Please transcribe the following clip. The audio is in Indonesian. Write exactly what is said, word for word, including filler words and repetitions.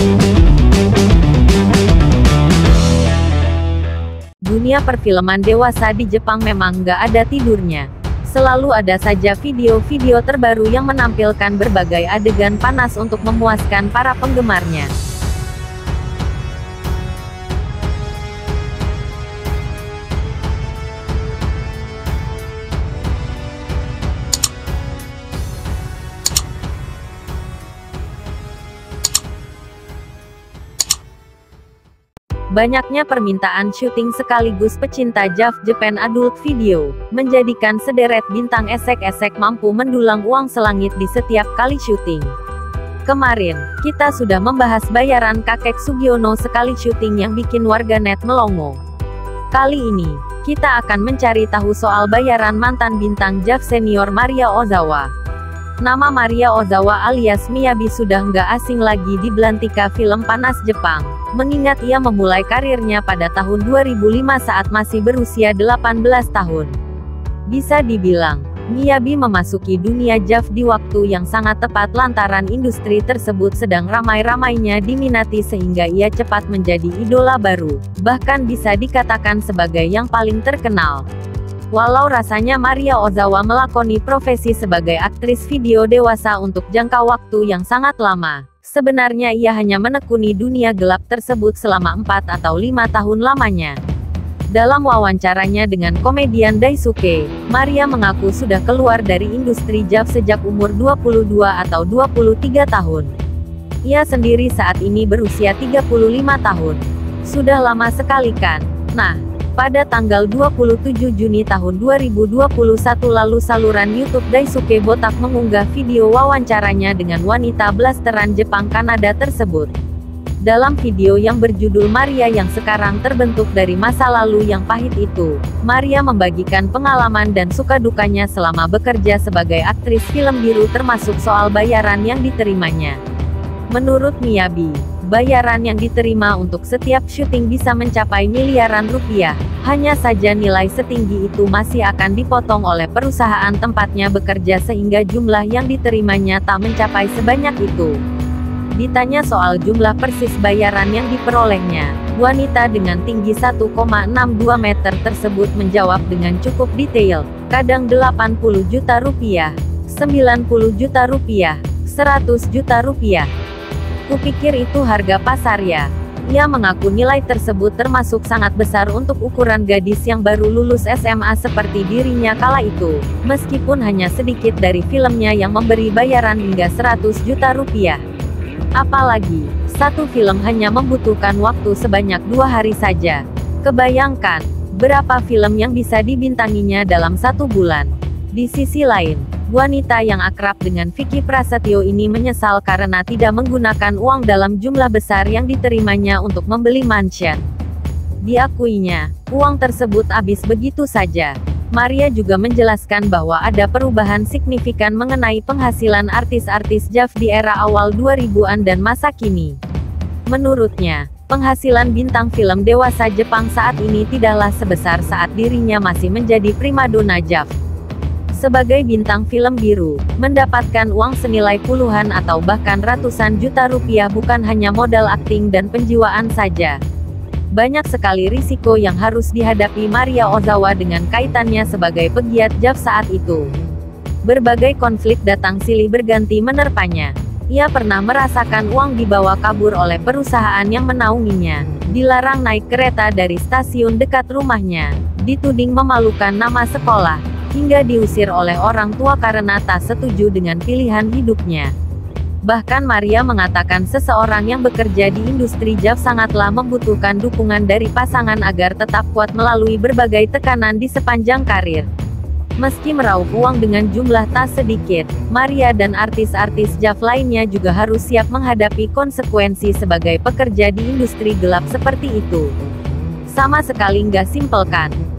Dunia perfilman dewasa di Jepang memang nggak ada tidurnya. Selalu ada saja video-video terbaru yang menampilkan berbagai adegan panas untuk memuaskan para penggemarnya. Banyaknya permintaan syuting sekaligus pecinta J A V Japan Adult Video, menjadikan sederet bintang esek-esek mampu mendulang uang selangit di setiap kali syuting. Kemarin, kita sudah membahas bayaran kakek Sugiono sekali syuting yang bikin warganet melongo. Kali ini, kita akan mencari tahu soal bayaran mantan bintang J A V senior Maria Ozawa. Nama Maria Ozawa alias Miyabi sudah nggak asing lagi di belantika film panas Jepang, mengingat ia memulai karirnya pada tahun dua ribu lima saat masih berusia delapan belas tahun. Bisa dibilang, Miyabi memasuki dunia J A V di waktu yang sangat tepat lantaran industri tersebut sedang ramai-ramainya diminati sehingga ia cepat menjadi idola baru, bahkan bisa dikatakan sebagai yang paling terkenal. Walau rasanya Maria Ozawa melakoni profesi sebagai aktris video dewasa untuk jangka waktu yang sangat lama, sebenarnya ia hanya menekuni dunia gelap tersebut selama empat atau lima tahun lamanya. Dalam wawancaranya dengan komedian Daisuke, Maria mengaku sudah keluar dari industri J A V sejak umur dua puluh dua atau dua puluh tiga tahun. Ia sendiri saat ini berusia tiga puluh lima tahun. Sudah lama sekali kan? Nah, pada tanggal dua puluh tujuh Juni tahun dua ribu dua puluh satu lalu saluran YouTube Daisuke Botak mengunggah video wawancaranya dengan wanita blasteran Jepang Kanada tersebut. Dalam video yang berjudul Maria yang sekarang terbentuk dari masa lalu yang pahit itu, Maria membagikan pengalaman dan suka dukanya selama bekerja sebagai aktris film biru termasuk soal bayaran yang diterimanya. Menurut Miyabi, bayaran yang diterima untuk setiap syuting bisa mencapai miliaran rupiah, hanya saja nilai setinggi itu masih akan dipotong oleh perusahaan tempatnya bekerja sehingga jumlah yang diterimanya tak mencapai sebanyak itu. Ditanya soal jumlah persis bayaran yang diperolehnya, wanita dengan tinggi satu koma enam dua meter tersebut menjawab dengan cukup detail, kadang delapan puluh juta rupiah, sembilan puluh juta rupiah, seratus juta rupiah. Kupikir itu harga pasar ya. Ia mengaku nilai tersebut termasuk sangat besar untuk ukuran gadis yang baru lulus S M A seperti dirinya kala itu, meskipun hanya sedikit dari filmnya yang memberi bayaran hingga seratus juta rupiah. Apalagi, satu film hanya membutuhkan waktu sebanyak dua hari saja. Kebayangkan, berapa film yang bisa dibintanginya dalam satu bulan. Di sisi lain, wanita yang akrab dengan Vicky Prasetyo ini menyesal karena tidak menggunakan uang dalam jumlah besar yang diterimanya untuk membeli mansion. Diakuinya, uang tersebut habis begitu saja. Maria juga menjelaskan bahwa ada perubahan signifikan mengenai penghasilan artis-artis J A V di era awal dua ribuan dan masa kini. Menurutnya, penghasilan bintang film dewasa Jepang saat ini tidaklah sebesar saat dirinya masih menjadi primadona J A V. Sebagai bintang film biru, mendapatkan uang senilai puluhan atau bahkan ratusan juta rupiah bukan hanya modal akting dan penjiwaan saja. Banyak sekali risiko yang harus dihadapi Maria Ozawa dengan kaitannya sebagai pegiat J A V saat itu. Berbagai konflik datang silih berganti menerpanya. Ia pernah merasakan uang dibawa kabur oleh perusahaan yang menaunginya, dilarang naik kereta dari stasiun dekat rumahnya, dituding memalukan nama sekolah, hingga diusir oleh orang tua karena tak setuju dengan pilihan hidupnya. Bahkan Maria mengatakan seseorang yang bekerja di industri J A V sangatlah membutuhkan dukungan dari pasangan agar tetap kuat melalui berbagai tekanan di sepanjang karir. Meski meraup uang dengan jumlah tak sedikit, Maria dan artis-artis J A V lainnya juga harus siap menghadapi konsekuensi sebagai pekerja di industri gelap seperti itu. Sama sekali nggak simpel kan?